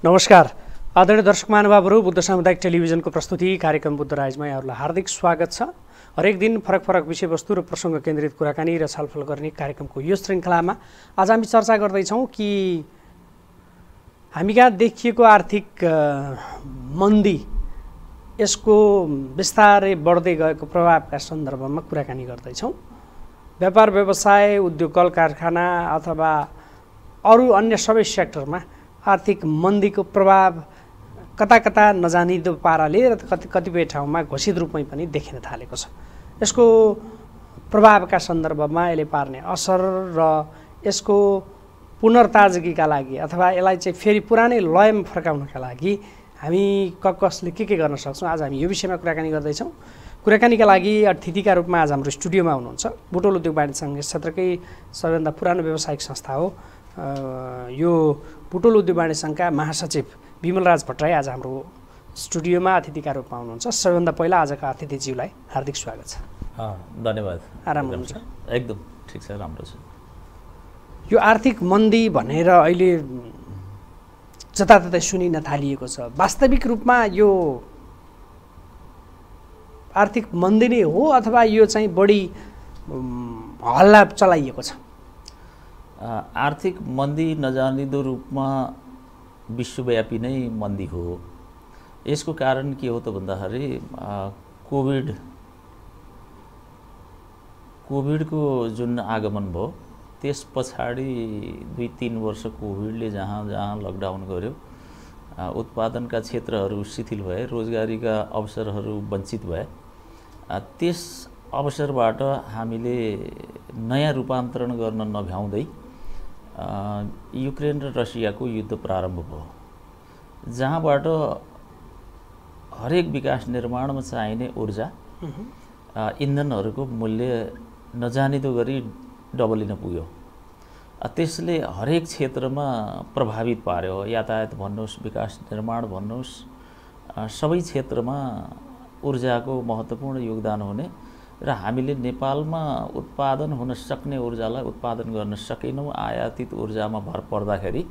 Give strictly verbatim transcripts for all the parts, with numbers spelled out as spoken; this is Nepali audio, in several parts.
नमस्कार आदरणीय दर्शक महानुभावहरू, बुद्ध सामुदायिक टेलिभिजनको प्रस्तुति कार्यक्रम बुद्ध राइजमा यहाँहरूलाई हार्दिक स्वागत छ। हरेक दिन फरक फरक विषयवस्तु र प्रसङ्ग केन्द्रित कुराकानी र छलफल गर्ने कार्यक्रमको यो श्रृङ्खलामा आज हामी चर्चा गर्दैछौँ कि हामी कहाँ देखिएको आर्थिक मन्दी, यसको बिस्तारै बढ्दै गएको प्रभावका सन्दर्भमा कुराकानी गर्दैछौँ। व्यापार व्यवसाय, उद्योग कल कारखाना अथवा अरू अन्य सबै सेक्टरमा आर्थिक मन्दीको प्रभाव कता कता नजानिदो पाराले र कति कतिपय ठाउँमा घोषित रूपमै पनि देखिन थालेको छ। यसको प्रभावका सन्दर्भमा यसले पार्ने असर र यसको पुनर्ताजगीका लागि अथवा यसलाई चाहिँ फेरि पुरानै लयमा फर्काउनका लागि हामी क कसले के के गर्न सक्छौँ, आज हामी यो विषयमा कुराकानी गर्दैछौँ। कुराकानीका लागि अतिथिका रूपमा आज हाम्रो स्टुडियोमा हुनुहुन्छ बुटोल उद्योग वाणिज्य सङ्घ क्षेत्रकै सबैभन्दा पुरानो व्यावसायिक संस्था हो यो बुटोल उद्योग वाणिज्य सङ्घका महासचिव विमलराज भट्टराई आज हाम्रो स्टुडियोमा अतिथिका रूपमा हुनुहुन्छ। सबैभन्दा पहिला आजका अतिथिज्यूलाई हार्दिक स्वागत छ। धन्यवाद। आराम हुनुहुन्छ? एकदम ठिक छ, राम्रो छ। यो आर्थिक मन्दी भनेर अहिले जताततै सुनिन थालिएको छ। वास्तविक रूपमा यो आर्थिक मन्दी नै हो अथवा यो चाहिँ बढी हल्ला चलाइएको छ? आर्थिक मन्दी नजानिदो रूपमा विश्वव्यापी नै मन्दी हो। यसको कारण के हो त भन्दाखेरि कोभिड कोभिडको जुन आगमन भयो त्यस पछाडि दुई तीन वर्ष कोभिडले जहाँ जहाँ लकडाउन गर्यो, उत्पादनका क्षेत्रहरू शिथिल भए, रोजगारीका अवसरहरू वञ्चित भए। त्यस अवसरबाट हामीले नयाँ रूपान्तरण गर्न नभ्याउँदै युक्रेन र रसियाको युद्ध प्रारम्भ भयो, जहाँबाट हरेक विकास निर्माणमा चाहिने ऊर्जा, इन्धनहरूको मूल्य नजानिदो गरी डबलिन पुग्यो। त्यसले हरेक क्षेत्रमा प्रभावित पार्यो। यातायात भन्नुहोस्, विकास निर्माण भन्नुहोस्, सबै क्षेत्रमा ऊर्जाको महत्त्वपूर्ण योगदान हुने र हामीले नेपालमा उत्पादन हुन सक्ने ऊर्जालाई उत्पादन गर्न सकेनौँ। आयातित ऊर्जामा भर पर्दाखेरि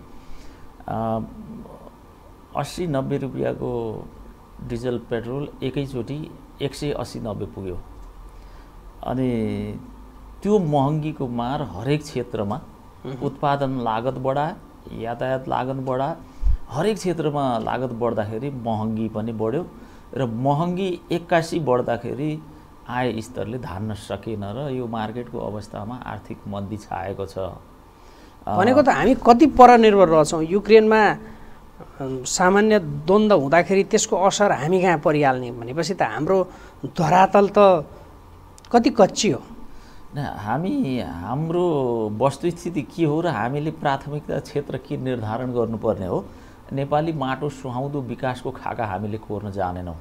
अस्सी नब्बे रुपियाँको डिजल पेट्रोल एकैचोटि एक सय अस्सी नब्बे पुग्यो। अनि त्यो महँगीको मार हरेक क्षेत्रमा, उत्पादन लागत बढायो, यातायात लागत बढायो, हरेक क्षेत्रमा लागत बढ्दाखेरि महँगी पनि बढ्यो र महँगी एक्कासी बढ्दाखेरि आय स्तरले धान्न सकेन र यो मार्केटको अवस्थामा आर्थिक मन्दी छाएको छ। भनेको त हामी कति परनिर्भर रहेछौँ। युक्रेनमा सामान्य द्वन्द्व हुँदाखेरि त्यसको असर हामी कहाँ परिहाल्ने भनेपछि त हाम्रो धरातल त कति कच्ची हो। न हामी हाम्रो वस्तुस्थिति के हो र हामीले प्राथमिकता क्षेत्र के निर्धारण गर्नुपर्ने हो। नेपाली माटो सुहाउँदो विकासको खाका हामीले कोर्न जानेनौँ।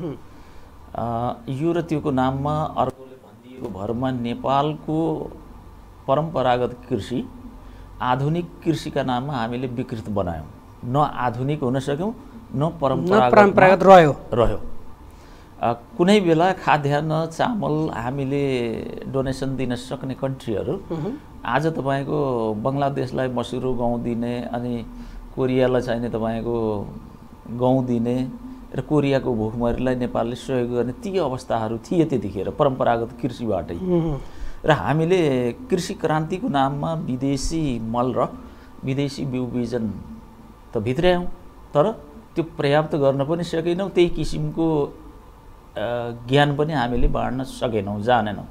यो र त्योको नाममा अर्कोले भनिदिएको भरमा नेपालको परम्परागत कृषि आधुनिक कृषिका नाममा हामीले विकृत बनायौँ। न आधुनिक हुन सक्यौँ, न परम्परागत रह्यो रह्यो कुनै बेला खाद्यान्न चामल हामीले डोनेसन दिन सक्ने कन्ट्रीहरू आज तपाईँको बङ्गलादेशलाई मसुरो गहुँ दिने, अनि कोरियालाई चाहिने तपाईँको गहुँ दिने र कोरियाको भोकमरीलाई नेपालले सहयोग गर्ने ती अवस्थाहरू थिए त्यतिखेर परम्परागत कृषिबाटै। र हामीले कृषि क्रान्तिको नाममा विदेशी मल र विदेशी बिउ बिजन त भित्र्यायौँ, तर त्यो पर्याप्त गर्न पनि सकेनौँ। त्यही किसिमको ज्ञान पनि हामीले बाँड्न सकेनौँ, जानेनौँ।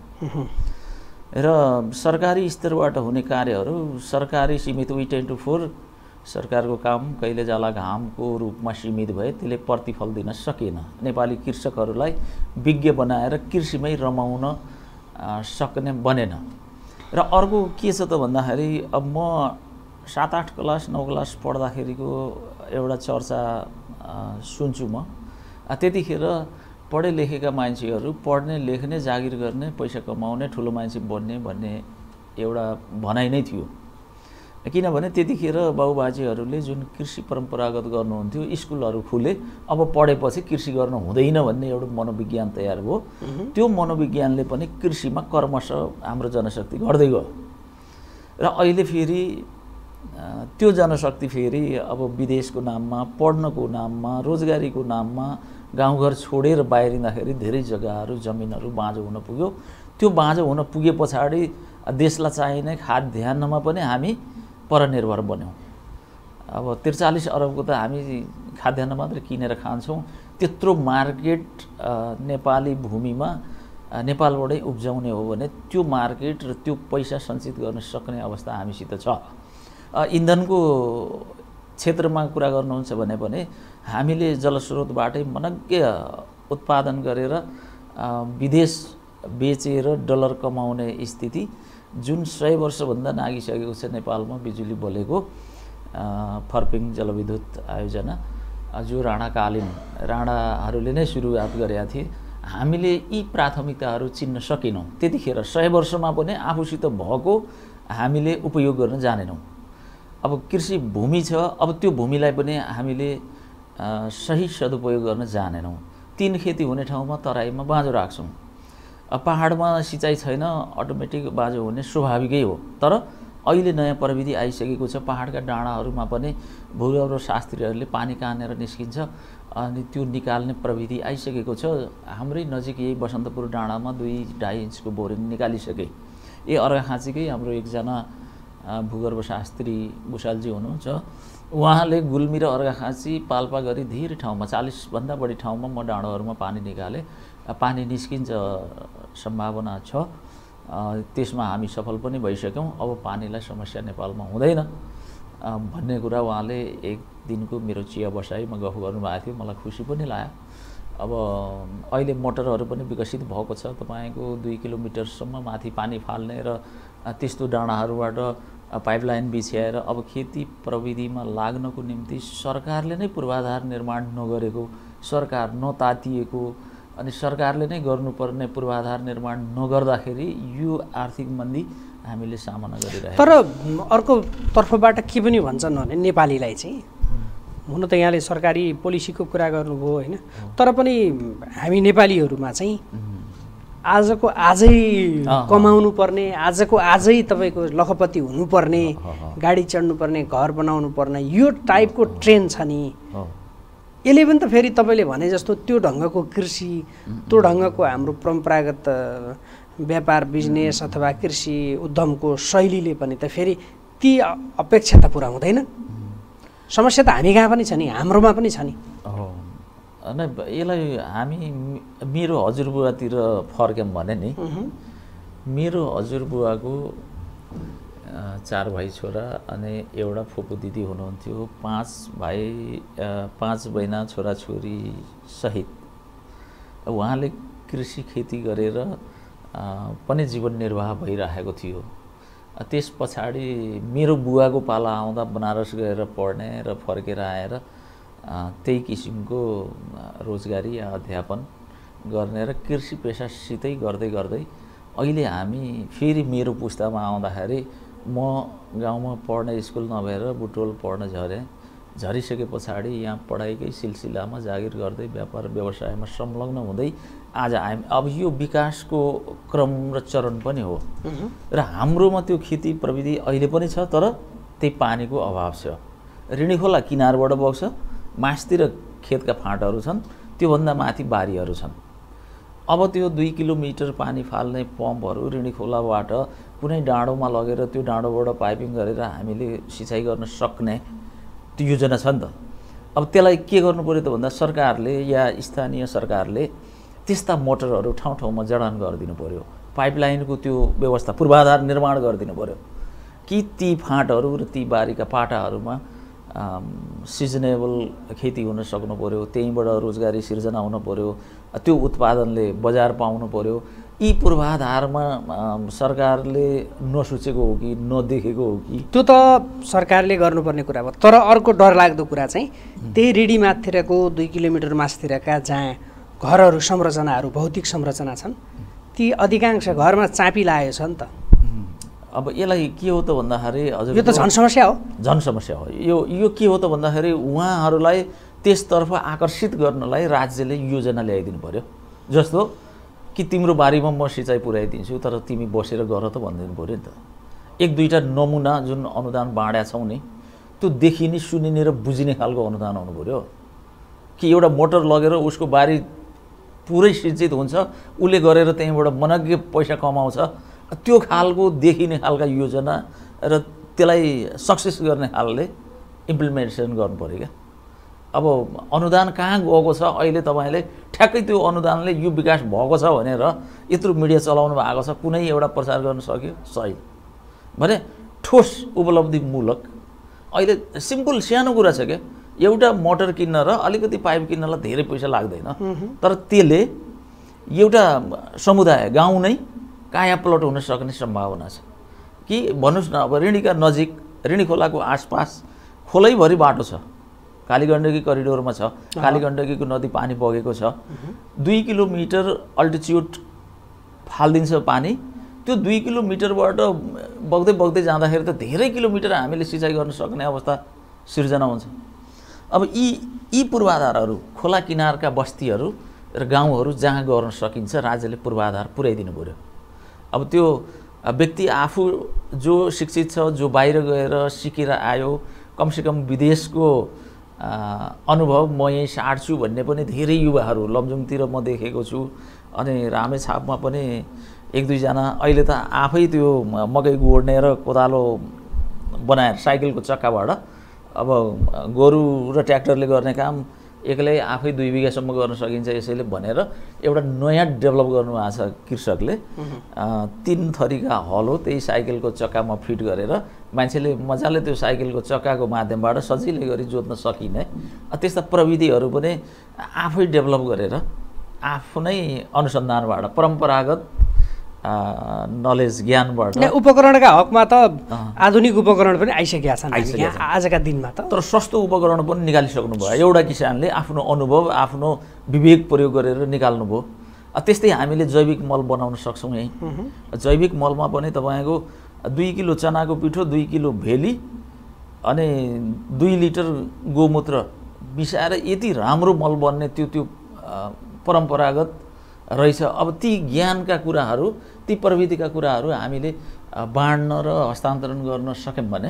र सरकारी स्तरबाट हुने कार्यहरू सरकारी सीमित वी टेन टू फोर सरकारको काम कहिले जाला घामको रूपमा सीमित भए त्यसले प्रतिफल दिन सकेन। नेपाली कृषकहरूलाई विज्ञ बनाएर कृषिमै रमाउन सक्ने बनेन। र अर्को के छ त भन्दाखेरि अब म सात आठ क्लास नौ क्लास पढ्दाखेरिको एउटा चर्चा सुन्छु म। त्यतिखेर पढे लेखेका मान्छेहरू पढ्ने, लेख्ने, जागिर गर्ने, पैसा कमाउने, ठुलो मान्छे बन्ने भन्ने एउटा भनाइ नै थियो। किनभने त्यतिखेर बाबुबाजेहरूले जुन कृषि परम्परागत गर्नुहुन्थ्यो, स्कुलहरू खुले, अब पढेपछि कृषि गर्नु हुँदैन भन्ने एउटा मनोविज्ञान तयार भयो। त्यो मनोविज्ञानले पनि कृषिमा कर्मश हाम्रो जनशक्ति घट्दै गयो। र अहिले फेरि त्यो जनशक्ति फेरि अब विदेशको नाममा, पढ्नको नाममा, रोजगारीको नाममा गाउँघर छोडेर बाहिरिँदाखेरि धेरै जग्गाहरू, जमिनहरू बाँझो हुन पुग्यो। त्यो बाँझो हुन पुगे पछाडि देशलाई चाहिने खाद्यान्नमा पनि हामी परनिर्भर बन्यौँ। अब त्रिचालिस अरबको त हामी खाद्यान्न मात्रै किनेर खान्छौँ। त्यत्रो मार्केट नेपाली भूमिमा नेपालबाटै उब्जाउने हो भने त्यो मार्केट र त्यो पैसा सञ्चित गर्न सक्ने अवस्था हामीसित छ। इन्धनको क्षेत्रमा कुरा गर्नुहुन्छ भने पनि हामीले जलस्रोतबाटै मनग्गे उत्पादन गरेर विदेश बेचेर डलर कमाउने स्थिति जुन सय वर्षभन्दा नागिसकेको छ नेपालमा बिजुली बलेको फर्पिङ जलविद्युत आयोजना जो राणाकालीन राणाहरूले नै सुरुवात गरेका थिए। हामीले यी प्राथमिकताहरू चिन्न सकेनौँ। त्यतिखेर सय वर्षमा पनि आफूसित भएको हामीले उपयोग गर्न जानेनौँ। अब कृषि भूमि छ, अब त्यो भूमिलाई पनि हामीले सही सदुपयोग गर्न जानेनौँ। तीन खेती हुने ठाउँमा तराईमा बाँझो राख्छौँ। पहाडमा सिँचाइ छैन, अटोमेटिक बाँझो हुने स्वाभाविकै हो। तर अहिले नयाँ प्रविधि आइसकेको छ। पहाडका डाँडाहरूमा पनि भूगर्भ शास्त्रीहरूले पानी कानेर निस्किन्छ अनि त्यो निकाल्ने प्रविधि आइसकेको छ। हाम्रै नजिक यही बसन्तपुर डाँडामा दुई ढाई इन्चको बोरिङ निकालिसके। ए अर्घाखाँचीकै हाम्रो एकजना भूगर्भ शास्त्री भुषालजी हुनुहुन्छ, उहाँले गुल्मी र अर्घाखाँची पाल्पा गरी धेरै ठाउँमा चालिसभन्दा बढी ठाउँमा म डाँडाहरूमा पानी निकालेँ। पानी निस्किन्छ सम्भावना छ, त्यसमा हामी सफल पनि भइसक्यौँ। अब पानीलाई समस्या नेपालमा हुँदैन भन्ने कुरा उहाँले एक दिनको मेरो चिया बसाइमा गफ गर्नुभएको थियो। मलाई खुसी पनि लाग्यो। अब अहिले मोटरहरू पनि विकसित भएको छ। तपाईँको दुई किलोमिटरसम्म माथि पानी फाल्ने र त्यस्तो डाँडाहरूबाट पाइपलाइन बिछ्याएर अब खेती प्रविधिमा लाग्नको निम्ति सरकारले नै पूर्वाधार निर्माण नगरेको, सरकार नतातिएको अनि सरकारले नै गर्नुपर्ने पूर्वाधार निर्माण नगर्दाखेरि यो आर्थिक मन्दी हामीले सामना गरिरहेका। तर अर्को तर्फबाट के पनि भन्छन् भने नेपालीलाई चाहिँ हुन त यहाँले सरकारी पोलिसीको कुरा गर्नुभयो होइन, तर पनि हामी नेपालीहरूमा चाहिँ आजको आजै कमाउनु पर्ने, आजको आजै तपाईँको लखपति हुनुपर्ने, गाडी चढ्नुपर्ने, घर बनाउनु पर्ने यो टाइपको ट्रेन्ड छ नि। यसले पनि त फेरि तपाईँले भने जस्तो त्यो ढङ्गको कृषि, त्यो ढङ्गको हाम्रो परम्परागत व्यापार बिजनेस अथवा कृषि उद्यमको शैलीले पनि त फेरि ती अपेक्षा त पुरा हुँदैन। समस्या त हामी कहाँ पनि छ नि, हाम्रोमा पनि छ नि। होइन, यसलाई हामी मेरो हजुरबुवातिर फर्क्यौँ भने नि, मेरो हजुरबुवाको चार भाइ छोरा अनि एउटा फुपू दिदी हुनुहुन्थ्यो। पाँच भाइ पाँच बहिना छोराछोरी सहित उहाँले कृषि खेती गरेर पनि जीवन निर्वाह भइरहेको थियो। त्यस पछाडि मेरो बुवाको पाला आउँदा बनारस गएर पढ्ने र फर्केर आएर त्यही किसिमको रोजगारी या अध्यापन गर्ने र कृषि पेसासितै गर्दै गर्दै अहिले हामी फेरि मेरो पुस्तामा आउँदाखेरि म गाउँमा पढ्ने स्कुल नभएर बुटोल पढ्न झरेँ। झरिसके पछाडि यहाँ पढाइकै सिलसिलामा जागिर गर्दै व्यापार व्यवसायमा संलग्न हुँदै आज आयौँ। अब यो विकासको क्रम र चरण पनि हो र हाम्रोमा त्यो खेती प्रविधि अहिले पनि छ, तर त्यही पानीको अभाव छ। ऋणी खोला किनारबाट बग्छ, मासतिर खेतका फाँटहरू छन्, त्योभन्दा माथि बारीहरू छन्। अब त्यो दुई किलोमिटर पानी फाल्ने पम्पहरू ऋणी खोलाबाट कुनै डाँडोमा लगेर त्यो डाँडोबाट पाइपिङ गरेर हामीले सिँचाइ गर्न सक्ने त्यो योजना छ नि त। अब त्यसलाई के गर्नु पर्यो त भन्दा सरकारले या स्थानीय सरकारले त्यस्ता मोटरहरू ठाउँ ठाउँमा जडान गरिदिनु पर्यो, पाइपलाइनको त्यो व्यवस्था पूर्वाधार निर्माण गरिदिनु पर्यो कि ती फाँटहरू र ती बारीका पाटाहरूमा सिजनेबल खेती हुन सक्नु पर्यो, त्यहीँबाट रोजगारी सिर्जना हुन पर्यो, त्यो उत्पादनले बजार पाउनु पर्यो। यी पूर्वाधारमा सरकारले नसोचेको हो कि नदेखेको हो कि? त्यो त सरकारले गर्नुपर्ने कुरा हो। तर अर्को डरलाग्दो कुरा चाहिँ त्यही रेडी माथिरको दुई किलोमिटर मासतिरका जहाँ घरहरू संरचनाहरू भौतिक संरचना छन् ती अधिकांश घरमा चापी लागेको छ नि त। अब यसलाई के हो त भन्दाखेरि हजुर यो त झन् समस्या हो, झन् समस्या हो। यो यो के हो त भन्दाखेरि उहाँहरूलाई त्यसतर्फ आकर्षित गर्नलाई राज्यले योजना ल्याइदिनु पर्यो। जस्तो कि तिम्रो बारीमा म सिँचाइ पुर्याइदिन्छु तर तिमी बसेर गर त भनिदिनु पर्यो नि त। एक दुईवटा नमुना जुन अनुदान बाँडेका छौँ नि त्यो देखिने सुनिने र बुझिने खालको अनुदान आउनु पऱ्यो कि एउटा मोटर लगेर उसको बारी पुरै सिंचित हुन्छ उसले गरेर त्यहीँबाट मनग्गे पैसा कमाउँछ त्यो खालको देखिने खालका योजना र त्यसलाई सक्सेस गर्ने खालले इम्प्लिमेन्टेसन गर्नु पऱ्यो क्या। अब अनुदान कहाँ गएको छ अहिले तपाईँले ठ्याक्कै त्यो अनुदानले यो विकास भएको छ भनेर यत्रो मिडिया चलाउनु भएको छ कुनै एउटा प्रचार गर्न सक्यो सही भने ठोस उपलब्धिमूलक अहिले सिम्पल सानो कुरा छ क्या एउटा मोटर किन्न र अलिकति पाइप किन्नलाई धेरै पैसा लाग्दैन तर त्यसले एउटा समुदाय गाउँ नै कायापलट हुन सक्ने सम्भावना छ कि भन्नुहोस् न। अब ऋणीका नजिक ऋणी खोलाको आसपास खोलैभरि बाटो छ कालीगण्डकी करिडोरमा छ कालीगण्डकीको नदी पानी बगेको छ दुई किलोमिटर अल्टिच्युड फालिदिन्छ पानी त्यो दुई किलोमिटरबाट बग्दै बग्दै जाँदाखेरि त धेरै किलोमिटर हामीले सिँचाइ गर्न सक्ने अवस्था सिर्जना हुन्छ। अब यी यी पूर्वाधारहरू खोला किनारका बस्तीहरू र गाउँहरू जहाँ गर्न सकिन्छ राज्यले पूर्वाधार पुर्याइदिनु पऱ्यो। अब त्यो व्यक्ति आफू जो शिक्षित छ जो बाहिर गएर सिकेर आयो कमसेकम विदेशको अनुभव म यहीँ साट्छु भन्ने पनि धेरै युवाहरू लमजुङतिर म देखेको छु अनि रामेछापमा पनि एक दुईजना अहिले त आफै त्यो मकै गोड्ने र कोदालो बनाएर साइकलको चक्काबाट अब गोरु र ट्र्याक्टरले गर्ने काम एक्लै आफै दुई बिघासम्म गर्न सकिन्छ यसैले भनेर एउटा नयाँ डेभलप गर्नुभएको छ कृषकले तीन थरीका हल हो त्यही साइकलको चक्कामा फिट गरेर मान्छेले मजाले त्यो साइकलको चक्काको माध्यमबाट सजिलै गरी जोत्न सकिने त्यस्ता प्रविधिहरू पनि आफै डेभलप गरेर आफ्नै अनुसन्धानबाट परम्परागत नलेज ज्ञानबाट उपकरणका हकमा त आधुनिक उपकरण पनि आइसकेका छन् आजका दिनमा त तर सस्तो उपकरण पनि निकालिसक्नु भयो एउटा किसानले आफ्नो अनुभव आफ्नो विवेक प्रयोग गरेर निकाल्नु भयो। त्यस्तै हामीले जैविक मल बनाउन सक्छौँ यहीँ जैविक मलमा पनि तपाईँको दुई किलो चनाको पिठो दुई किलो भेली अनि दुई लिटर गोमूत्र मिसाएर यति राम्रो मल बन्ने त्यो त्यो परम्परागत रहेछ। अब ती ज्ञानका कुराहरू ती प्रविधिका कुराहरू हामीले बाँड्न र हस्तान्तरण गर्न सक्यौँ भने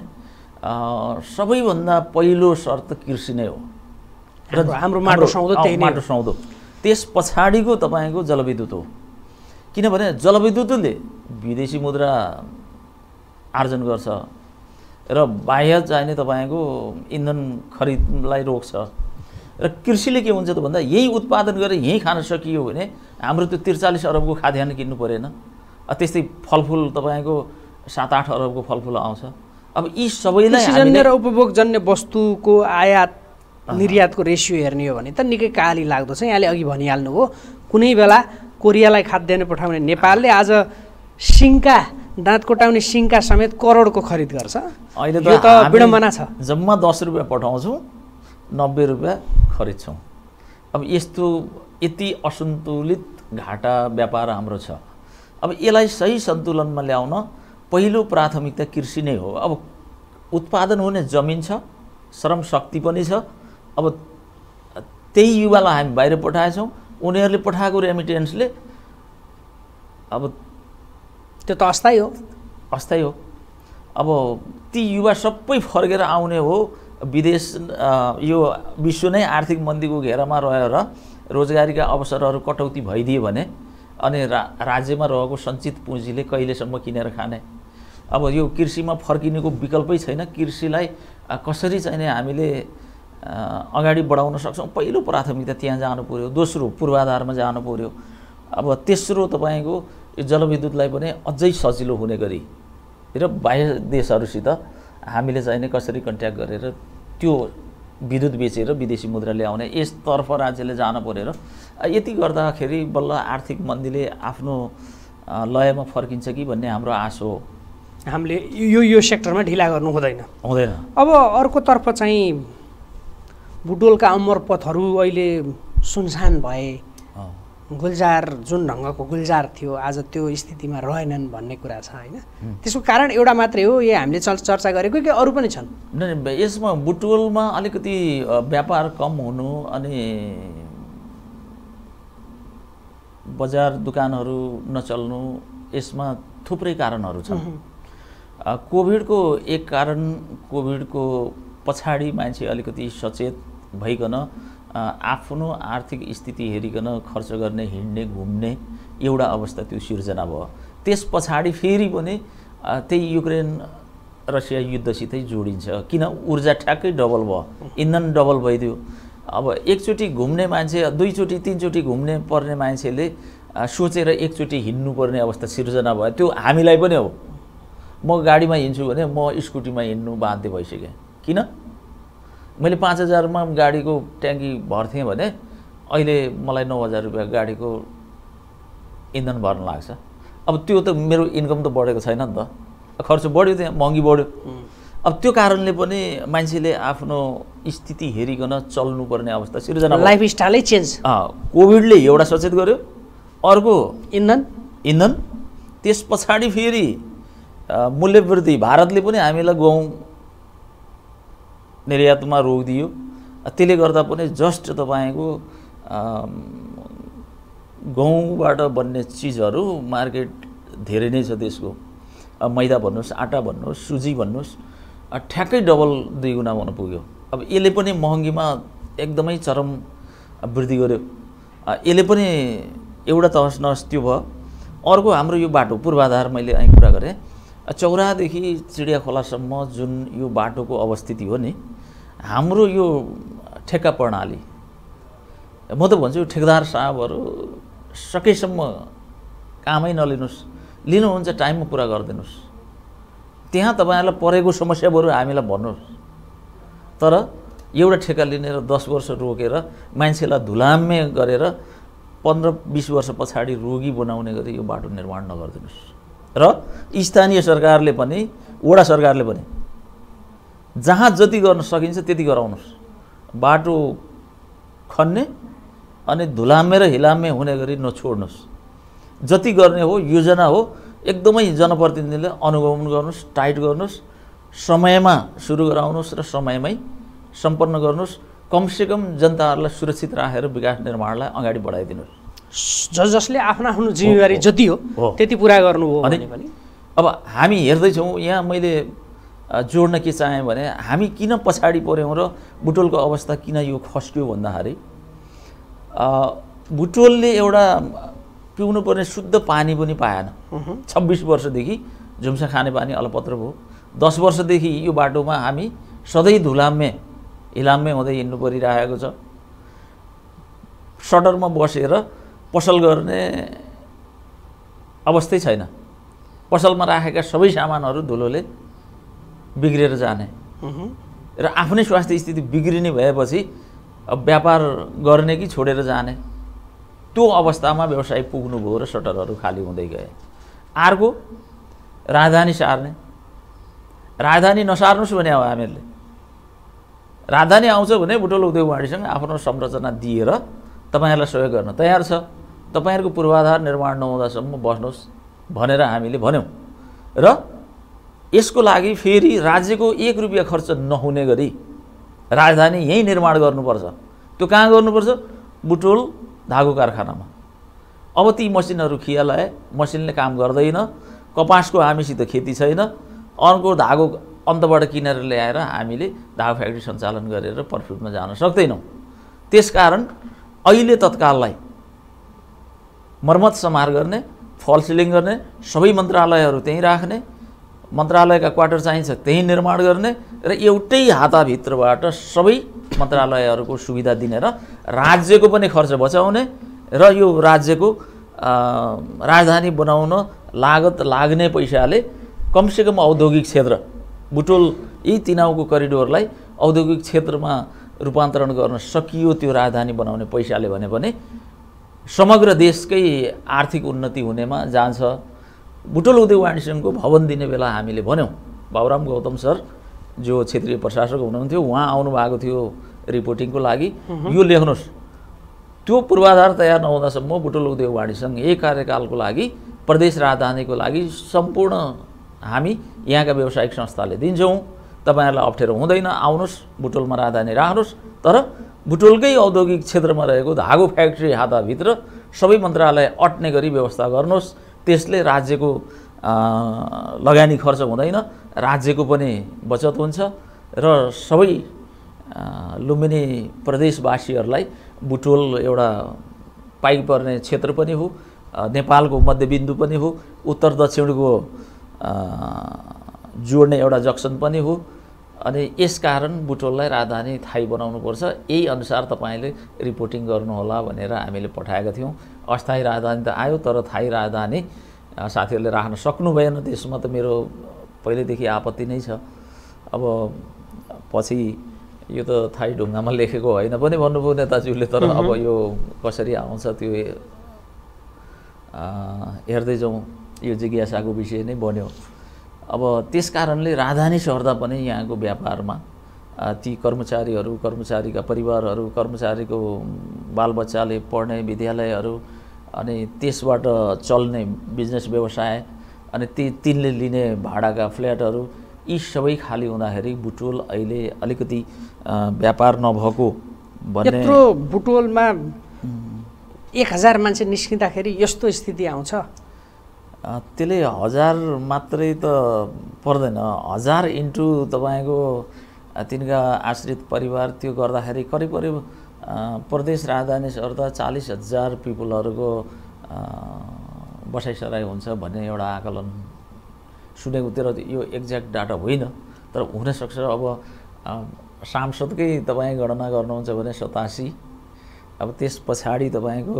सबैभन्दा पहिलो शर्त कृषि नै हो र हाम्रो माटो सुहाउँदो त्यही नै माटो सुहाउँदो त्यस पछाडिको तपाईँको जलविद्युत हो किनभने जलविद्युतले विदेशी मुद्रा आर्जन गर्छ र बाह्य चाहिने तपाईँको इन्धन खरिदलाई रोक्छ र कृषिले के हुन्छ त भन्दा यही उत्पादन गरेर यही खान सकियो भने हाम्रो त्यो त्रिचालिस अरबको खाद्यान्न किन्नु परेन त्यस्तै फलफुल तपाईँको सात आठ अरबको फलफुल आउँछ। अब यी सबैलाई कृषिजन्य र उपभोगजन्य वस्तुको आयात निर्यातको रेसियो हेर्ने हो भने त निकै काली लाग्दो छ। यहाँले अघि भनिहाल्नु हो कुनै बेला कोरियालाई खाद्यान्न पठाउने नेपालले आज सिङ्का दाँत कोटाउने सिङ्का समेत करोडको खरिद गर्छ। अहिले यो त विडम्बना छ। जम्मा दस रुपियाँ पठाउँछौँ नब्बे रुपियाँ खरिद्छौँ। अब यस्तो यति असन्तुलित घाटा व्यापार हाम्रो छ। अब यसलाई सही सन्तुलनमा ल्याउन पहिलो प्राथमिकता कृषि नै हो। अब उत्पादन हुने जमिन छ श्रम शक्ति पनि छ। अब त्यही युवालाई हामी बाहिर पठाएछौँ उनीहरूले पठाएको रेमिटेन्सले अब त्यो त अस्थायी हो अस्थायी हो। अब ती युवा सबै फर्केर आउने हो विदेश यो विश्व नै आर्थिक मन्दीको घेरामा रहेर रोजगारीका अवसरहरू कटौती भइदियो भने अनि रा राज्यमा रहेको सञ्चित पुँजीले कहिलेसम्म किनेर खाने। अब यो कृषिमा फर्किनेको विकल्पै छैन। कृषिलाई कसरी चाहिँ हामीले अगाडि बढाउन सक्छौँ पहिलो प्राथमिकता त्यहाँ जानु पर्यो दोस्रो पूर्वाधारमा जानु पर्यो अब तेस्रो तपाईँको यो जलविद्युतलाई पनि अझै सजिलो हुने गरी र बाह्य देशहरूसित हामीले चाहिने कसरी कन्ट्याक्ट गरेर त्यो विद्युत बेचेर विदेशी मुद्रा ल्याउने यसतर्फ राज्यले जान परेर यति गर्दाखेरि बल्ल आर्थिक मन्दीले आफ्नो लयमा फर्किन्छ कि भन्ने हाम्रो आश हो। हामीले यो यो सेक्टरमा ढिला गर्नु हुँदैन हुँदैन। अब अर्कोतर्फ चाहिँ बुटोलका अमरपथहरू अहिले सुनसान भए गुल्जार जुन ढङ्गको गुल्जार थियो आज त्यो स्थितिमा रहेनन् भन्ने कुरा छ होइन। त्यसको कारण एउटा मात्रै हो यो हामीले चर्चा गरेको कि अरू पनि छन्? यसमा बुटोलमा अलिकति व्यापार कम हुनु अनि बजार दोकानहरू नचल्नु यसमा थुप्रै कारणहरू छन्। कोभिडको एक कारण कोभिडको पछाडि मान्छे अलिकति सचेत भइकन आफ्नो आर्थिक स्थिति हेरिकन खर्च गर्ने, हिँड्ने, घुम्ने एउटा अवस्था त्यो सिर्जना भयो। त्यस पछाडि फेरि पनि त्यही युक्रेन रसिया युद्धसितै जोडिन्छ। किन ऊर्जा ठ्याक्कै डबल भयो, इन्धन डबल भइदियो। अब एकचोटि घुम्ने मान्छे दुईचोटि तीनचोटि घुम्ने पर्ने मान्छेले सोचेर एकचोटि हिँड्नुपर्ने अवस्था सिर्जना भयो। त्यो हामीलाई पनि हो। म गाडीमा हिँड्छु भने म स्कुटीमा हिँड्नु बाध्य भइसकेँ। किन? मैले पाँच हजारमा गाडीको ट्याङ्की भर्थेँ भने अहिले मलाई नौ हजार रुपियाँ गाडीको इन्धन भर्न लाग्छ। अब त्यो त मेरो इन्कम त बढेको छैन नि त, खर्च बढ्यो, त्यहाँ महँगी बढ्यो। अब त्यो कारणले पनि मान्छेले आफ्नो स्थिति हेरिकन चल्नुपर्ने अवस्था सिर्जना, लाइफस्टाइलै चेन्ज। कोभिडले एउटा सचेत गर्यो, अर्को इन्धन इन्धन त्यस पछाडि फेरि मूल्य वृद्धि। भारतले पनि हामीलाई गहुँ निर्यातमा रोकिदियो। त्यसले गर्दा पनि जस्ट तपाईँको गहुँबाट बन्ने चिजहरू मार्केट धेरै नै छ त्यसको। मैदा भन्नुहोस्, आटा भन्नुहोस्, सुजी भन्नुहोस्, ठ्याक्कै डबल दुई गुणा हुन पुग्यो। अब यसले पनि महँगीमा एकदमै चरम वृद्धि गर्यो। यसले पनि एउटा तहस नहस त्यो भयो। अर्को हाम्रो यो बाटो पूर्वाधार, मैले અહીં कुरा गरेँ, चौरादेखि चिडिया खोलासम्म जुन यो बाटोको अवस्थिति हो नि, हाम्रो यो ठेक्का प्रणाली, म त भन्छु ठेकदार साहबहरू सकेसम्म कामै नलिनुहोस्, लिनुहुन्छ टाइममा पुरा गरिदिनुहोस्। त्यहाँ तपाईँहरूलाई परेको समस्या बरु हामीलाई भन्नुहोस्। तर एउटा ठेका लिने र दस वर्ष रोकेर मान्छेलाई धुलाम्मे गरेर पन्ध्र बिस वर्ष पछाडि रोगी बनाउने गरी यो बाटो निर्माण नगरिदिनुहोस्। र स्थानीय सरकारले पनि, वडा सरकारले पनि जहाँ जति गर्न सकिन्छ त्यति गराउनुहोस्। बाटो खन्ने अनि धुलाम्मे र हिलाम्मे हुने गरी नछोड्नुहोस्। जति गर्ने हो योजना हो एकदमै जनप्रतिनिधिले अनुगमन गर्नुहोस्, टाइट गर्नुहोस्, समयमा सुरु गराउनुहोस् र समयमै सम्पन्न गर्नुहोस्। कमसेकम जनताहरूलाई सुरक्षित राखेर विकास निर्माणलाई अगाडि बढाइदिनुहोस्। ज जसले आफ्नो आफ्नो जिम्मेवारी जति हो त्यति पुरा गर्नु हो भने पनि। अब हामी हेर्दैछौँ यहाँ, मैले जोड्न के चाहेँ भने हामी किन पछाडि पऱ्यौँ र बुटोलको अवस्था किन यो खस्क्यो भन्दाखेरि बुटोलले एउटा पिउनुपर्ने शुद्ध पानी पनि पाएन। छब्बिस वर्षदेखि झुम्सा खाने पानी अलपत्र भयो। दस वर्षदेखि यो बाटोमा हामी सधैँ धुलाम्मे हिलाम्मे हुँदै हिँड्नु परिरहेको छ। सडरमा बसेर पसल गर्ने अवस्थै छैन। पसलमा राखेका सबै सामानहरू धुलोले बिग्रेर जाने र आफ्नै स्वास्थ्य स्थिति बिग्रिने भएपछि अब व्यापार गर्ने कि छोडेर जाने, त्यो अवस्थामा व्यवसाय पुग्नुभयो र सटरहरू खाली हुँदै गए। अर्को राजधानी सार्ने। राजधानी नसार्नुहोस् भने अब हामीहरूले राजधानी आउँछ भने बुटोल उद्योग वाणीसँग आफ्नो संरचना दिएर तपाईँहरूलाई सहयोग गर्न तयार छ। तपाईँहरूको पूर्वाधार निर्माण नहुँदासम्म बस्नुहोस् भनेर हामीले भन्यौँ। र यसको लागि फेरि राज्यको एक रुपियाँ खर्च नहुने गरी राजधानी यहीँ निर्माण गर्नुपर्छ। त्यो कहाँ गर्नुपर्छ? बुटोल धागो कारखानामा। अब ती मसिनहरू खियालाए, मसिनले काम गर्दैन, कपासको हामीसित खेती छैन, अर्को धागो अन्तबाट किनेर ल्याएर हामीले धागो फ्याक्ट्री सञ्चालन गरेर प्रफिटमा जान सक्दैनौँ। त्यसकारण अहिले तत्काललाई मर्मत समार गर्ने, फल सिलिङ गर्ने, सबै मन्त्रालयहरू त्यहीँ राख्ने, मन्त्रालयका क्वार्टर चाहिन्छ त्यहीँ निर्माण गर्ने र एउटै हाताभित्रबाट सबै मन्त्रालयहरूको सुविधा दिने र राज्यको पनि खर्च बचाउने र यो राज्यको राजधानी बनाउन लागत लाग्ने पैसाले कमसेकम औद्योगिक क्षेत्र बुटोल यी तिनाउको करिडोरलाई औद्योगिक क्षेत्रमा रूपान्तरण गर्न सकियो त्यो राजधानी बनाउने पैसाले भने पनि समग्र देशकै आर्थिक उन्नति हुनेमा जान्छ। बुटोल उद्योग वाणिज्यको भवन दिने बेला हामीले भन्यौँ, बाबुराम गौतम सर जो क्षेत्रीय प्रशासक हुनुहुन्थ्यो उहाँ आउनुभएको थियो रिपोर्टिङको लागि, यो लेख्नुहोस् त्यो पूर्वाधार तयार नहुँदासम्म बुटोल उद्योग वाणिज्य एक कार्यकालको लागि प्रदेश राजधानीको लागि सम्पूर्ण हामी यहाँका व्यावसायिक संस्थाले दिन्छौँ। तपाईँहरूलाई अप्ठ्यारो हुँदैन, आउनुहोस् बुटोलमा राजधानी राख्नुहोस्, तर बुटोलकै औद्योगिक क्षेत्रमा रहेको धागो फ्याक्ट्री हाताभित्र सबै मन्त्रालय अट्ने गरी व्यवस्था गर्नुहोस्। त्यसले राज्यको लगानी खर्च हुँदैन, राज्यको पनि बचत हुन्छ र सबै लुम्बिनी प्रदेशवासीहरूलाई बुटोल एउटा पाइपर्ने क्षेत्र पनि हो, नेपालको मध्यबिन्दु पनि हो, उत्तर दक्षिणको जोड्ने एउटा जक्सन पनि हो। अनि यसकारण बुटोललाई राजधानी थाई बनाउनुपर्छ, यही अनुसार तपाईँले रिपोर्टिङ गर्नुहोला भनेर हामीले पठाएका थियौँ। अस्थायी राजधानी त आयो, तर थाई राजधानी साथीहरूले राख्न सक्नु भएन। त्यसमा त मेरो पहिल्यैदेखि आपत्ति नै छ। अब पछि यो त थाई ढुङ्गामा लेखेको होइन पनि भन्नुभयो नेताज्यूले, तर अब यो कसरी आउँछ त्यो हेर्दै जाउँ, यो जिज्ञासाको विषय नै बन्यो। अब त्यस कारणले राजधानी सर्दा पनि यहाँको व्यापारमा ती कर्मचारीहरू, कर्मचारीका परिवारहरू, कर्मचारीको बालबच्चाले पढ्ने विद्यालयहरू, अनि त्यसबाट चल्ने बिजनेस व्यवसाय, अनि ती तिनले लिने भाडाका फ्ल्याटहरू, यी सबै खाली हुँदाखेरि बुटोल अहिले अलिकति व्यापार नभएको भन्ने। यत्रो बुटोलमा एक हजार मान्छे निस्किँदाखेरि यस्तो स्थिति आउँछ? त्यसले हजार मात्रै त पर्दैन, हजार इन्टु तपाईँको तिनका आश्रित परिवार, त्यो गर्दाखेरि करिब करिब प्रदेश राजधानी सर्दा चालिस हजार पिपुलहरूको बसाइसराई हुन्छ भन्ने एउटा आकलन सुनेको। तर यो एक्ज्याक्ट डाटा होइन, तर हुनसक्छ। अब सांसदकै तपाईँ गणना गर्नुहुन्छ भने सतासी, अब त्यस पछाडि तपाईँको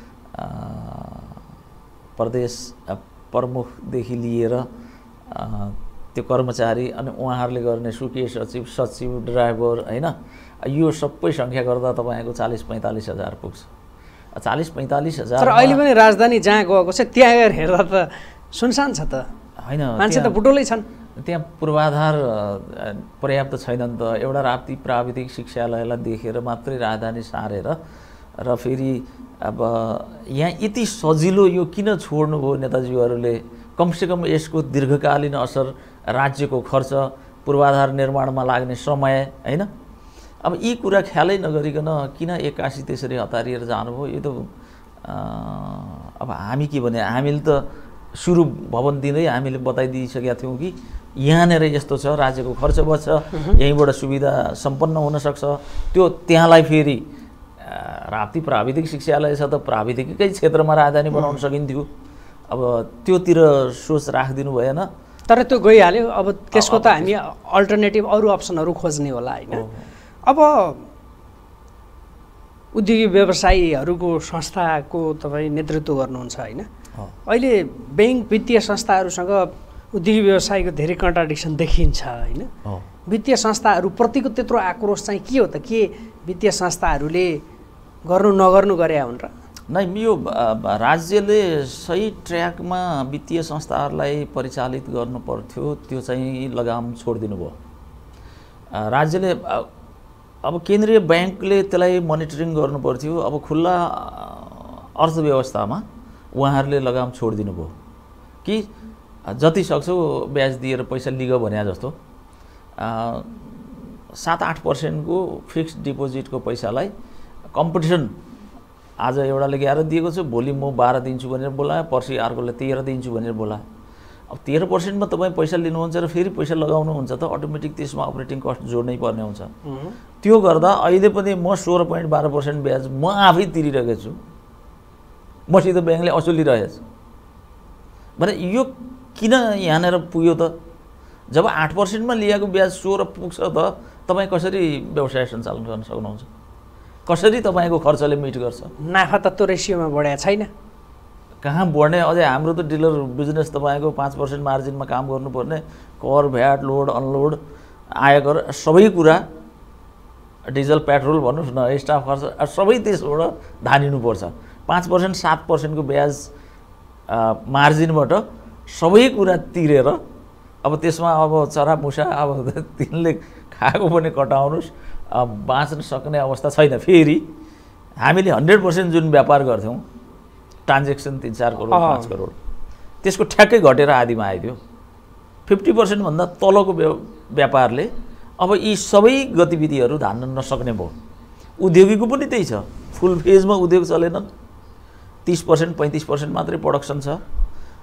प्रदेश प्रमुखदेखि लिएर त्यो कर्मचारी, अनि उहाँहरूले गर्ने सुके सचिव, सचिव, ड्राइभर, होइन, यो सबै सङ्ख्या गर्दा तपाईँको चालिस पैँतालिस हजार पुग्छ। चालिस पैँतालिस हजार। तर अहिले पनि राजधानी जहाँ गएको छ त्यहाँ गएर हेर्दा त सुनसान छ त, होइन? मान्छे त बुटोलै छन्। त्यहाँ पूर्वाधार पर्याप्त छैन नि त। एउटा राप्ती प्राविधिक शिक्षालयलाई देखेर मात्रै राजधानी सारेर र फेरि अब यहाँ यति सजिलो यो किन छोड्नुभयो नेताजीहरूले? कमसेकम यसको दीर्घकालीन असर, राज्यको खर्च, पूर्वाधार निर्माणमा लाग्ने समय, होइन, अब यी कुरा ख्यालै नगरिकन किन एक्कासी त्यसरी हतारिएर जानुभयो? यो त अब हामी के भने, हामीले त सुरु भवन दिँदै हामीले बताइदिइसकेका थियौँ कि यहाँनिर यस्तो छ, राज्यको खर्च बच्छ, यहीँबाट सुविधा सम्पन्न हुनसक्छ। त्यो त्यहाँलाई फेरि राप्ती प्राविधिक शिक्षालय छ त प्राविधिकै क्षेत्रमा राजधानी बनाउन सकिन्थ्यो। अब त्योतिर सोच राखिदिनु भएन। तर त्यो गइहाल्यो, अब त्यसको त हामी अल्टरनेटिभ अरू अप्सनहरू खोज्ने होला, होइन? अब उद्योगी व्यवसायीहरूको संस्थाको तपाईँ नेतृत्व गर्नुहुन्छ, होइन? अहिले ब्याङ्क वित्तीय संस्थाहरूसँग उद्योगी व्यवसायीको धेरै कन्ट्राडिक्सन देखिन्छ, होइन? वित्तीय संस्थाहरूप्रतिको त्यत्रो आक्रोश चाहिँ के हो त? के वित्तीय संस्थाहरूले गर्नु नगर्नु गरे हुन् र? नै, यो राज्यले सही ट्र्याकमा वित्तीय संस्थाहरूलाई परिचालित गर्नु पर्थ्यो, त्यो चाहिँ लगाम छोडिदिनु भयो राज्यले। अब केन्द्रीय ब्याङ्कले त्यसलाई मोनिटरिङ गर्नु पर्थ्यो। अब खुल्ला अर्थव्यवस्थामा उहाँहरूले लगाम छोडिदिनु भयो कि जति सक्छौ ब्याज दिएर पैसा लिग भने जस्तो सात आठ पर्सेन्टको फिक्स्ड डिपोजिटको पैसालाई कम्पिटिसन, आज एउटाले ग्यारह दिएको छु, भोलि म बाह्र दिन्छु भनेर बोलायो, पर्सि अर्कोले तेह्र दिन्छु भनेर बोलायो। अब तेह्र पर्सेन्टमा तपाईँ पैसा लिनुहुन्छ र फेरि पैसा लगाउनुहुन्छ त अटोमेटिक त्यसमा अपरेटिङ कस्ट जोड्नै पर्ने हुन्छ। त्यो गर्दा अहिले पनि म सोह्र पोइन्ट बाह्र पर्सेन्ट ब्याज म आफै तिरिरहेको छु, मसित ब्याङ्कले असुलिरहेछ भने यो किन यहाँनिर पुग्यो त? जब आठ पर्सेन्टमा लिएको ब्याज सोह्र पुग्छ त तपाईँ कसरी व्यवसाय सञ्चालन गर्न सक्नुहुन्छ? कसरी तपाईँको खर्चले मिट गर्छ? नाफा त त्यो रेसियोमा बढाएको छैन, कहाँ बढ्ने? अझै हाम्रो त डिलर बिजनेस तपाईँको पाँच पर्सेन्ट मार्जिनमा काम गर्नुपर्ने, कर, भ्याट, लोड, अनलोड, आयकर, सबै कुरा, डिजल, पेट्रोल भन्नुहोस् न, स्टाफ खर्च, सबै त्यसबाट धानिनुपर्छ। पाँच पर्सेन्ट सात पर्सेन्टको ब्याज मार्जिनबाट सबै कुरा तिरेर अब त्यसमा अब चरामुसा अब तिनले खाएको पनि कटाउनुहोस्, बाँच्न सक्ने अवस्था छैन। फेरि हामीले हन्ड्रेड पर्सेन्ट जुन व्यापार गर्थ्यौँ, ट्रान्जेक्सन तिन चार करोड पाँच करोड, त्यसको ठ्याक्कै घटेर आदिमा आइदियो। फिफ्टी पर्सेन्टभन्दा तलको व्यापारले अब यी सबै गतिविधिहरू धान्न नसक्ने भयो। उद्योगीको पनि त्यही छ, फुल फेजमा उद्योग चलेनन्, तीस पर्सेन्ट पैँतिस पर्सेन्ट मात्रै प्रोडक्सन छ।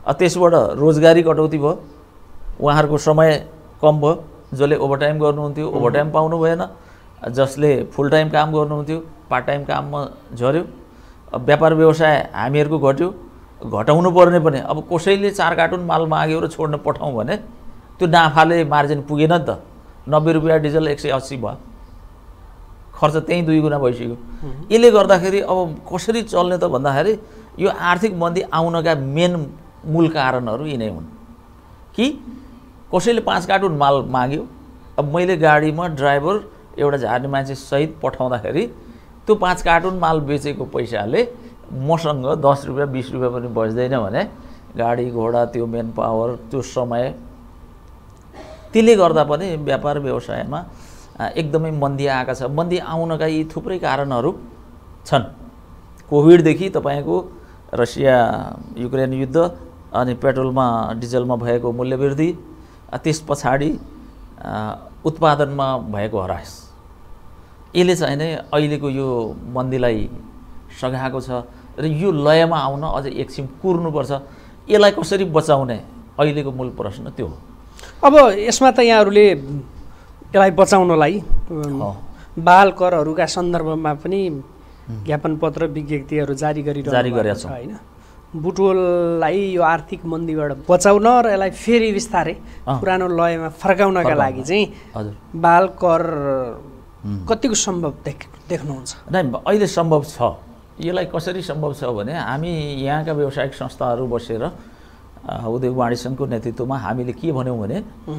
त्यसबाट रोजगारी कटौती भयो, उहाँहरूको समय कम भयो, जसले ओभरटाइम गर्नुहुन्थ्यो ओभरटाइम पाउनु भएन, जसले फुल टाइम काम गर्नुहुन्थ्यो पार्ट टाइम काममा झऱ्यो, व्यापार व्यवसाय हामीहरूको घट्यो, घटाउनु पर्ने पनि अब कसैले चार कार्टुन माल माग्यो र छोड्न पठाउँ भने त्यो नाफाले मार्जिन पुगेन नि त, नब्बे रुपियाँ डिजल एक सय अस्सी भयो, खर्च त्यहीँ दुई गुणा भइसक्यो। यसले गर्दाखेरि अब कसरी चल्ने त भन्दाखेरि यो आर्थिक मन्दी आउनका मेन मूल कारणहरू यिनै हुन् कि कसैले पाँच कार्टुन माल माग्यो, अब मैले गाडीमा ड्राइभर एउटा झार्ने मान्छे सहित पठाउँदाखेरि त्यो पाँच कार्टुन माल बेचेको पैसाले मसँग दस रुपियाँ बिस रुपियाँ पनि बच्दैन भने गाडी घोडा त्यो मेन पावर त्यो समय, त्यसले गर्दा पनि व्यापार व्यवसायमा एकदमै मन्दी आएका छ। मन्दी आउनका यी थुप्रै कारणहरू छन्। कोभिडदेखि तपाईँको रसिया युक्रेन युद्ध, अनि पेट्रोलमा डिजलमा भएको मूल्यवृद्धि, त्यस पछाडि उत्पादनमा भएको हरास, यसले चाहिँ नै अहिलेको यो मन्दीलाई सघाएको छ र यो लयमा आउन अझ एकछिन कुर्नुपर्छ। यसलाई कसरी बचाउने अहिलेको मूल प्रश्न त्यो हो। अब यसमा त यहाँहरूले यसलाई बचाउनलाई बाल करहरूका सन्दर्भमा पनि ज्ञापन पत्र विज्ञप्तिहरू जारी गरिरहेको जारी गरेका छौँ हैन। बुटवललाई यो आर्थिक मन्दीबाट बचाउन र यसलाई फेरि बिस्तारै पुरानो लयमा फर्काउनका लागि चाहिँ हजुर बाल कर कतिको सम्भव देख देख्नुहुन्छ? नै अहिले सम्भव छ। यसलाई कसरी सम्भव छ भने हामी यहाँका व्यावसायिक संस्थाहरू बसेर उद्योग वाणिज्य सङ्घको नेतृत्वमा हामीले के भन्यौँ भने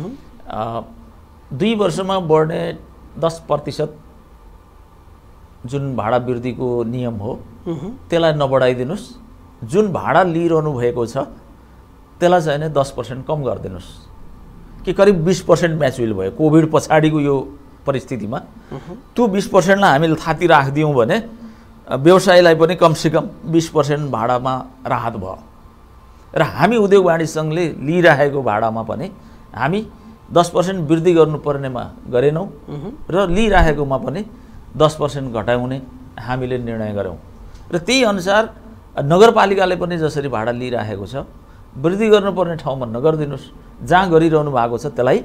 दुई वर्षमा बढ्ने दस प्रतिशत जुन भाडा वृद्धिको नियम हो त्यसलाई नबढाइदिनुहोस्, जुन भाडा लिइरहनु भएको छ त्यसलाई चाहिँ नै दस पर्सेन्ट कम गरिदिनुहोस् कि करिब बिस पर्सेन्ट म्याचुअल भयो कोभिड पछाडिको यो परिस्थितिमा। त्यो बिस पर्सेन्टलाई हामीले थाती राखिदियौँ भने व्यवसायलाई पनि कमसेकम बिस पर्सेन्ट भाडामा राहत भयो र हामी उद्योग वाणिज्य सङ्घले लिइरहेको भाडामा पनि हामी दस पर्सेन्ट वृद्धि गर्नुपर्नेमा गरेनौँ र लिइरहेकोमा पनि दस पर्सेन्ट घटाउने हामीले निर्णय गऱ्यौँ र त्यही अनुसार नगरपालिकाले पनि जसरी भाडा लिइरहेको छ वृद्धि गर्नुपर्ने ठाउँमा नगरिदिनुहोस्, जहाँ गरिरहनु भएको छ त्यसलाई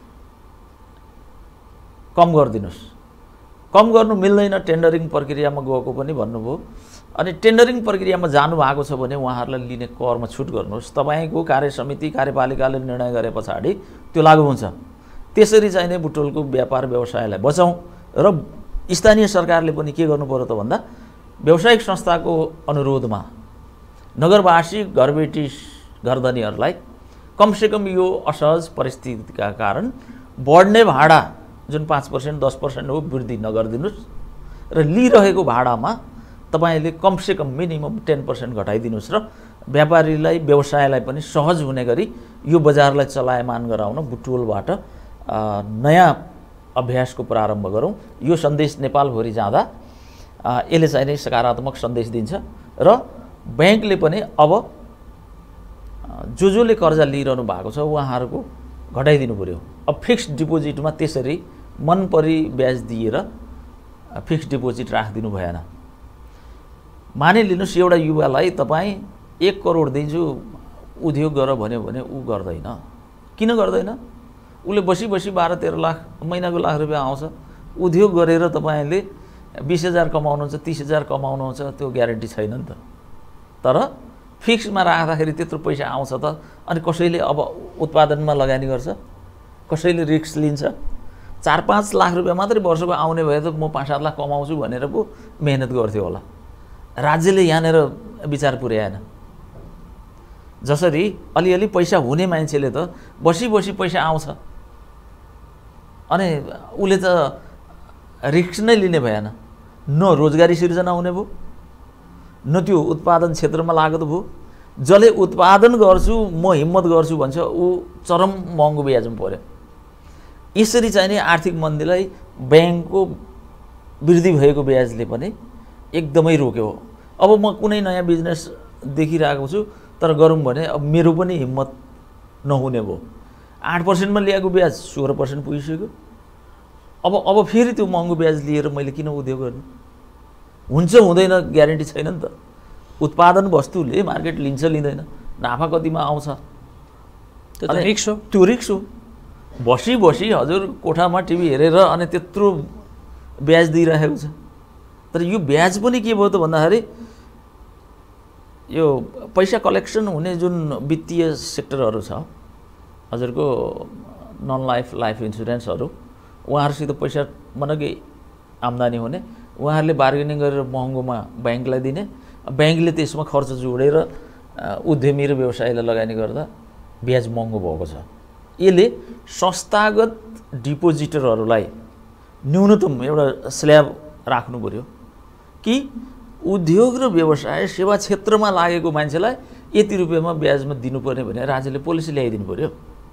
कम गरिदिनुहोस्। कम गर्नु मिल्दैन, टेन्डरिङ प्रक्रियामा गएको पनि भन्नुभयो, अनि टेन्डरिङ प्रक्रियामा जानु भएको छ भने उहाँहरूलाई लिने करमा छुट गर्नुहोस्। तपाईँको कार्य समिति कार्यपालिकाले निर्णय गरे पछाडि त्यो लागू हुन्छ। त्यसरी चाहिँ नै बुटवलको व्यापार व्यवसायलाई बचाउँ र स्थानीय सरकारले पनि के गर्नु पर्यो त भन्दा व्यावसायिक संस्थाको अनुरोधमा नगरवासी घरबेटी घरधनीहरूलाई कमसेकम यो असहज परिस्थितिका कारण बढ्ने भाडा जुन पाँच पर्सेन्ट दस पर्सेन्ट हो वृद्धि नगरिदिनुहोस् र लिइरहेको भाडामा तपाईँले कमसेकम मिनिमम टेन पर्सेन्ट घटाइदिनुहोस् र व्यापारीलाई व्यवसायलाई पनि सहज हुने गरी यो बजारलाई चलायमान गराउन बुटवलबाट नयाँ अभ्यासको प्रारम्भ गरौँ। यो सन्देश नेपालभरि जाँदा यसले चाहिँ नै सकारात्मक सन्देश दिन्छ र ब्याङ्कले पनि अब जो जसले कर्जा लिइरहनु भएको छ उहाँहरूको घटाइदिनु पर्यो। अब फिक्स्ड डिपोजिटमा त्यसरी मन परी ब्याज दिएर फिक्स्ड डिपोजिट राखिदिनु भएन। मानिलिनुहोस् एउटा युवालाई तपाईँ एक करोड दिन्छु उद्योग गर भन्यो भने ऊ गर्दैन। किन गर्दैन? उसले बसी बसी बाह्र तेह्र लाख महिनाको लाख रुपियाँ आउँछ, उद्योग गरेर तपाईँले बिस हजार कमाउनुहुन्छ तीस हजार कमाउनुहुन्छ त्यो ग्यारेन्टी छैन नि त। तर फिक्समा राख्दाखेरि त्यत्रो पैसा आउँछ त, अनि कसैले अब उत्पादनमा लगानी गर्छ, कसैले रिस्क लिन्छ। चार पाँच लाख रुपियाँ मात्रै वर्षको आउने भए त म पाँच सात लाख कमाउँछु भनेर पो मेहनत गर्थ्यो होला। राज्यले यहाँनिर विचार पुर्याएन। जसरी अलिअलि पैसा हुने मान्छेले त बसी बसी पैसा आउँछ, अनि उसले त रिस्क नै लिने भएन। न रोजगारी सिर्जना हुने भयो, न त्यो उत्पादन क्षेत्रमा लागत भयो। जसले उत्पादन गर्छु म हिम्मत गर्छु भन्छ ऊ चरम महँगो ब्याजमा पर्यो। यसरी चाहिँ नि आर्थिक मन्दीलाई ब्याङ्कको वृद्धि भएको ब्याजले पनि एकदमै रोक्यो। अब म कुनै नयाँ बिजनेस देखिरहेको छु तर गरौँ भने अब मेरो पनि हिम्मत नहुने भयो। आठ पर्सेन्टमा ल्याएको ब्याज सोह्र पर्सेन्ट पुगिसक्यो। अब अब फेरि त्यो महँगो ब्याज लिएर मैले किन उद्योग गर्नु? हुन्छ हुँदैन ग्यारेन्टी छैन नि त। उत्पादन वस्तुले मार्केट लिन्छ लिँदैन, नाफा कतिमा आउँछ त्यो त रिक्स हो। त्यो रिक्स हो। बसी बसी हजुर कोठामा टिभी हेरेर अनि त्यत्रो ब्याज दिइरहेको छ। तर यो ब्याज पनि के भयो त भन्दाखेरि यो पैसा कलेक्सन हुने जुन वित्तीय सेक्टरहरू छ हजुरको नन लाइफ लाइफ इन्सुरेन्सहरू, उहाँहरूसित पैसा मनकै आम्दानी हुने, उहाँहरूले बार्गेनिङ गरेर महँगोमा ब्याङ्कलाई दिने, ब्याङ्कले त्यसमा खर्च जोडेर उद्यमी र व्यवसायीलाई लगानी गर्दा ब्याज महँगो भएको छ। यसले संस्थागत डिपोजिटरहरूलाई न्यूनतम एउटा स्ल्याब राख्नु पर्यो कि उद्योग र व्यवसाय सेवा क्षेत्रमा लागेको मान्छेलाई यति रुपियाँमा ब्याजमा दिनुपर्ने भने राज्यले पोलिसी ल्याइदिनु पर्यो।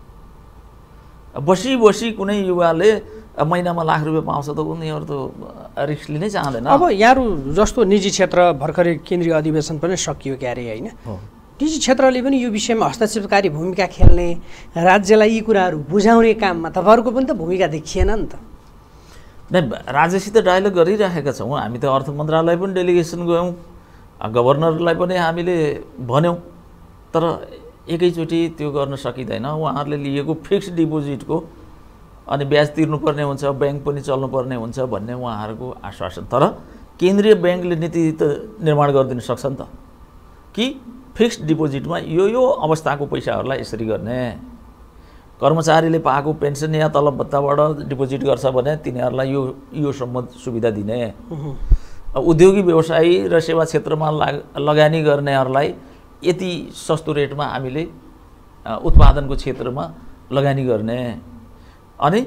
बसी बसी कुनै युवाले महिनामा लाख रुपियाँ पाउँछ त उनीहरू त रिस्क लिनै चाहँदैन। अब यहाँहरू जस्तो निजी क्षेत्र भर्खरै केन्द्रीय अधिवेशन पनि सकियो क्यारे होइन, निजी क्षेत्रले पनि यो विषयमा हस्तक्षेपकारी भूमिका खेल्ने, राज्यलाई यी कुराहरू बुझाउने काममा तपाईँहरूको पनि त भूमिका देखिएन नि त। नै राज्यसित डायलग गरिराखेका छौँ हामी त। अर्थ मन्त्रालय पनि डेलिगेसन गयौँ, गभर्नरलाई पनि हामीले भन्यौँ, तर एकैचोटि त्यो गर्न सकिँदैन। उहाँहरूले लिएको फिक्स्ड डिपोजिटको अनि ब्याज तिर्नुपर्ने हुन्छ, ब्याङ्क पनि चल्नुपर्ने हुन्छ भन्ने उहाँहरूको आश्वासन। तर केन्द्रीय ब्याङ्कले नीति त निर्माण गरिदिन सक्छ नि त कि फिक्स्ड डिपोजिटमा यो यो अवस्थाको पैसाहरूलाई यसरी गर्ने, कर्मचारीले पाएको पेन्सन या तलब भत्ताबाट डिपोजिट गर्छ भने तिनीहरूलाई यो योसम्म सुविधा दिने, उद्योगी व्यवसायी र सेवा क्षेत्रमा लगानी गर्नेहरूलाई यति सस्तो रेटमा हामीले उत्पादनको क्षेत्रमा लगानी गर्ने। अनि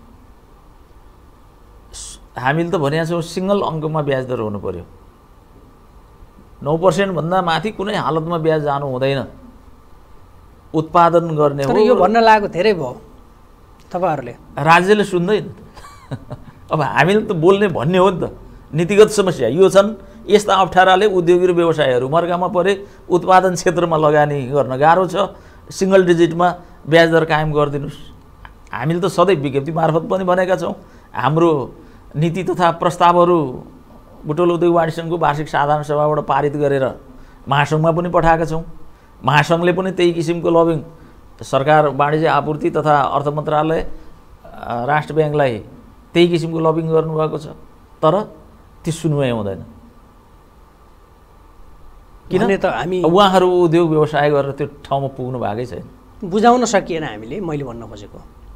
हामीले त भनेका छौँ सिङ्गल अङ्कमा ब्याज दर हुनु पर्यो, नौ पर्सेन्टभन्दा माथि कुनै हालतमा ब्याज जानु हुँदैन। उत्पादन गर्ने हो। तर यो भन्न लागेको धेरै भयो तपाईँहरूले, राज्यले सुन्दैन। अब हामीले त बोल्ने भन्ने हो नि त। नीतिगत समस्या यो छन्, यस्ता अप्ठ्याराले उद्योगी र व्यवसायहरू मर्कामा परे, उत्पादन क्षेत्रमा लगानी गर्न गाह्रो छ, सिङ्गल डिजिटमा ब्याज दर कायम गरिदिनुहोस्। हामीले त सधैँ विज्ञप्ति मार्फत पनि भनेका छौँ। हाम्रो नीति तथा प्रस्तावहरू बुटोल उद्योग वाणिज्य सङ्घको वार्षिक साधारण सभाबाट पारित गरेर महासङ्घमा पनि पठाएका छौँ। महासङ्घले पनि त्यही किसिमको लबिङ सरकार, वाणिज्य आपूर्ति तथा अर्थ मन्त्रालय, राष्ट्र ब्याङ्कलाई त्यही किसिमको लबिङ गर्नुभएको छ। तर त्यो सुनवाई हुँदैन। किन त हामी उहाँहरू उद्योग व्यवसाय गरेर त्यो ठाउँमा पुग्नु भएकै छैन, बुझाउन सकिएन हामीले। मैले भन्न खोजेको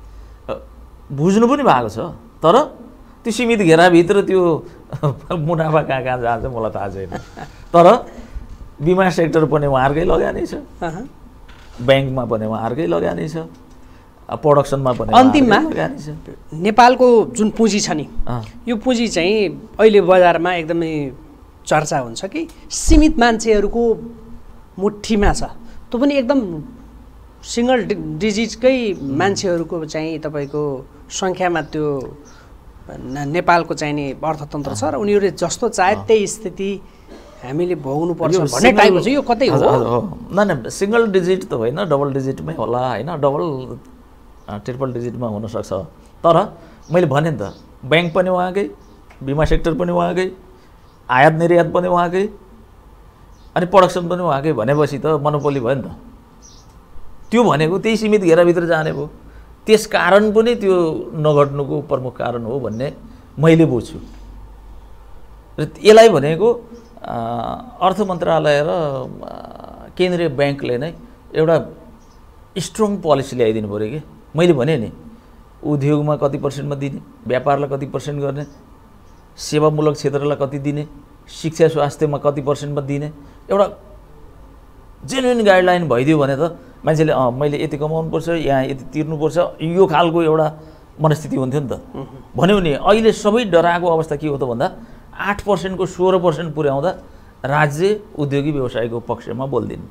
बुझ्नु पनि भएको छ, तर त्यो सीमित घेराभित्र त्यो मुनाफा कहाँ कहाँ जान्छ मलाई थाहा छैन। तर बिमा सेक्टर पनि उहाँहरूकै लगानी छ, ब्याङ्कमा पनि उहाँहरूकै लगानी छ, प्रोडक्सनमा पनि अन्तिममा लगानी छ। नेपालको जुन पुँजी छ नि, यो पुँजी चाहिँ अहिले बजारमा एकदमै चर्चा हुन्छ कि सीमित मान्छेहरूको मुठीमा छ, त्यो पनि एकदम सिङ्गल डिजिटकै मान्छेहरूको चाहिँ तपाईँको सङ्ख्यामा त्यो नेपालको चाहिने अर्थतन्त्र छ र उनीहरूले जस्तो चाहे त्यही स्थिति हामीले भोग्नुपर्छ भन्ने टाइपको छ। यो कतै हो? न न सिङ्गल डिजिट त होइन, डबल डिजिटमै होला होइन, डबल ट्रिपल डिजिटमा हुनसक्छ। तर मैले भने नि त, ब्याङ्क पनि उहाँकै, बिमा सेक्टर पनि उहाँकै, आयात निर्यात पनि उहाँकै, अनि प्रोडक्सन पनि उहाँकै भनेपछि त मोनोपोली भयो नि त। त्यो भनेको त्यही सीमित घेराभित्र जाने भयो। त्यस कारण पनि त्यो नघट्नुको प्रमुख कारण हो भन्ने मैले बुझ्छु। र यसलाई भनेको अर्थ मन्त्रालय र केन्द्रीय ब्याङ्कले नै एउटा स्ट्रङ पोलिसी ल्याइदिनु पऱ्यो कि। मैले भने नि, उद्योगमा कति पर्सेन्टमा दिने, व्यापारलाई कति पर्सेन्ट गर्ने, सेवामूलक क्षेत्रलाई कति दिने, शिक्षा स्वास्थ्यमा कति पर्सेन्टमा दिने, एउटा जेन्युन गाइडलाइन भइदियो भने त मान्छेले अँ मैले यति कमाउनुपर्छ, यहाँ यति तिर्नुपर्छ, यो खालको एउटा मनस्थिति हुन्थ्यो नि त। भन्यो नि अहिले सबै डराएको अवस्था के हो त भन्दा आठ पर्सेन्टको सोह्र पर्सेन्ट पुर्याउँदा राज्य उद्योगी व्यवसायको पक्षमा बोलिदिनु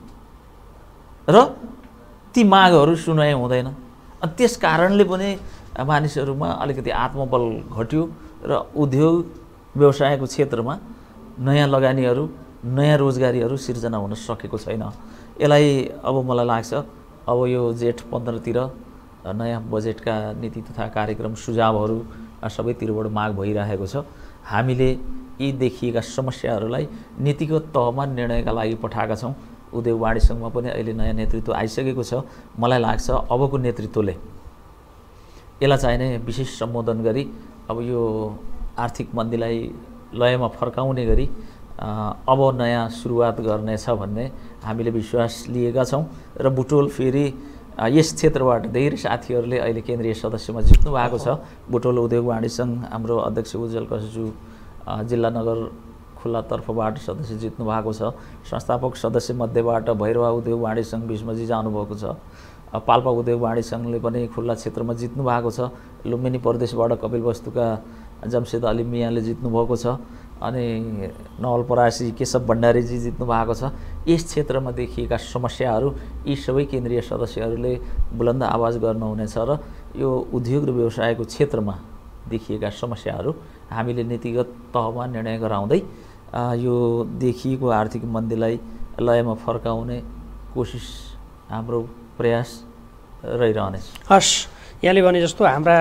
र ती मागहरू सुनाइ हुँदैन। अनि त्यस कारणले पनि मानिसहरूमा अलिकति आत्मबल घट्यो र उद्योग व्यवसायको क्षेत्रमा नयाँ लगानीहरू, नयाँ रोजगारीहरू सिर्जना हुन सकेको छैन। यसलाई अब मलाई लाग्छ अब यो जेठ पन्ध्रतिर नयाँ बजेटका नीति तथा कार्यक्रम सुझावहरू सबैतिरबाट माग भइरहेको छ। हामीले यी देखिएका समस्याहरूलाई नीतिगत तहमा निर्णयका लागि पठाएका छौँ। उद्योग वाणिज्य सङ्घमा पनि अहिले नयाँ नेतृत्व आइसकेको छ। मलाई लाग्छ अबको नेतृत्वले यसलाई चाहिने विशेष सम्बोधन गरी अब यो आर्थिक मन्दीलाई लयमा फर्काउने गरी अब नयाँ सुरुवात गर्नेछ भन्ने हामीले विश्वास लिएका छौँ। र बुटोल फेरि यस क्षेत्रबाट धेरै साथीहरूले अहिले केन्द्रीय सदस्यमा जित्नु भएको छ। बुटोल उद्योग वाणिज्य सङ्घ हाम्रो अध्यक्ष उज्जवल कसजु जिल्ला नगर खुल्ला तर्फबाट सदस्य जित्नु भएको छ। संस्थापक सदस्य मध्येबाट भैरवा उद्योग वाणिज्य सङ्घ भीष्मजी जानुभएको छ। पाल्पा उद्योग वाणिज्य सङ्घले पनि खुल्ला क्षेत्रमा जित्नु भएको छ। लुम्बिनी प्रदेशबाट कपिलवस्तुका जमशेद अली मियाँले जित्नु भएको छ। अनि नवलपरासी केशव भण्डारीजी जित्नु भएको छ। यस क्षेत्रमा देखिएका समस्याहरू यी सबै केन्द्रीय सदस्यहरूले बुलन्द आवाज गर्नुहुनेछ र यो उद्योग र व्यवसायको क्षेत्रमा देखिएका समस्याहरू हामीले नीतिगत तहमा निर्णय गराउँदै यो देखिएको आर्थिक मन्दीलाई लयमा फर्काउने कोसिस हाम्रो प्रयास रहिरहनेछ। हस्, यहाँले भने जस्तो हाम्रा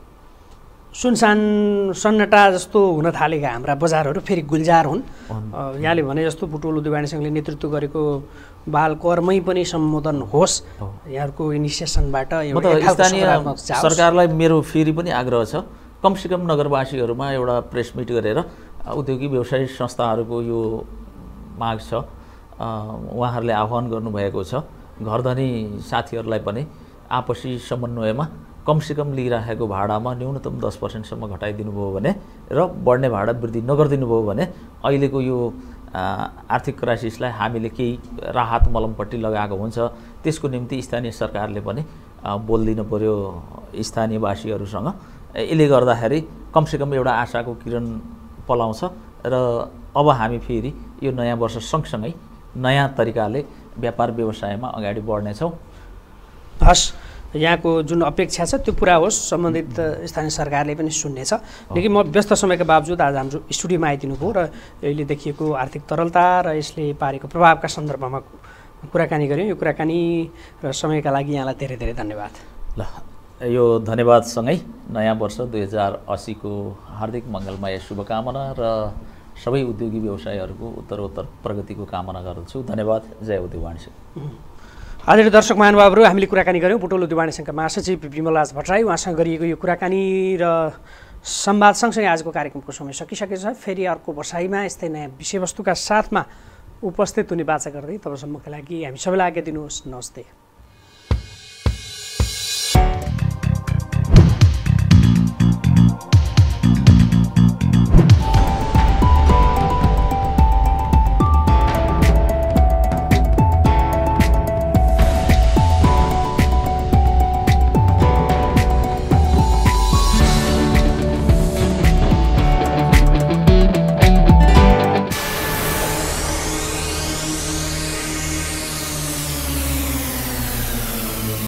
सुनसान सन्नाटा जस्तो हुन थालेका हाम्रा बजारहरू फेरि गुल्जार हुन्। यहाँले भने जस्तो बुटोल उद्योग वाणिज्य सङ्घले नेतृत्व गरेको बाल करमै पनि सम्बोधन होस् यहाँहरूको इनिसिएसनबाट। स्थानीय सरकारलाई मेरो फेरि पनि आग्रह छ, कमसेकम नगरवासीहरूमा एउटा प्रेस मिट गरेर उद्योगिक व्यवसायिक संस्थाहरूको यो माग छ, उहाँहरूले आह्वान गर्नुभएको छ। घरधनी साथीहरूलाई पनि आपसी समन्वयमा कमसेकम लिइराखेको भाडामा न्यूनतम दस पर्सेन्टसम्म घटाइदिनु भयो भने र बढ्ने भाडा वृद्धि नगरिदिनु भयो भने अहिलेको यो आर्थिक क्राइसिसलाई हामीले केही राहत मलमपट्टि लगाएको हुन्छ। त्यसको निम्ति स्थानीय सरकारले पनि बोलिदिनु पर्यो स्थानीयवासीहरूसँग। यसले गर्दाखेरि कमसेकम एउटा आशाको किरण पलाउँछ र अब हामी फेरि यो नयाँ वर्ष सँगसँगै नयाँ तरिकाले व्यापार व्यवसायमा अगाडि बढ्नेछौँ। हस्, यहाँको जुन अपेक्षा छ त्यो पुरा होस्, सम्बन्धित स्थानीय सरकारले पनि सुन्नेछ। लेकिन म व्यस्त समयका बावजुद आज हाम्रो स्टुडियोमा आइदिनु भयो र अहिले देखिएको आर्थिक तरलता र यसले पारेको प्रभावका सन्दर्भमा कुराकानी गऱ्यौँ। यो कुराकानी र समयका लागि यहाँलाई धेरै धेरै धन्यवाद। ल, यो धन्यवादसँगै नयाँ वर्ष दुई हजार असीको हार्दिक मङ्गलमय शुभकामना र सबै उद्योगी व्यवसायहरूको उत्तरोत्तर प्रगतिको कामना गर्दछु। धन्यवाद। जय उद्योग वाणिज्य। आदरणीय दर्शक महानुभावहरू, हामीले कुराकानी गऱ्यौँ बुटोल उद्योग वाणिज्य सङ्घका महासचिव विमलराज भट्टराई। उहाँसँग गरिएको यो कुराकानी र संवाद सँगसँगै आजको कार्यक्रमको समय सकिसकेको छ। फेरि अर्को बसाइमा यस्तै नयाँ विषयवस्तुका साथमा उपस्थित हुने बाचा गर्दै तबसम्मका लागि हामी सबैलाई आज्ञा दिनुहोस्। नमस्ते।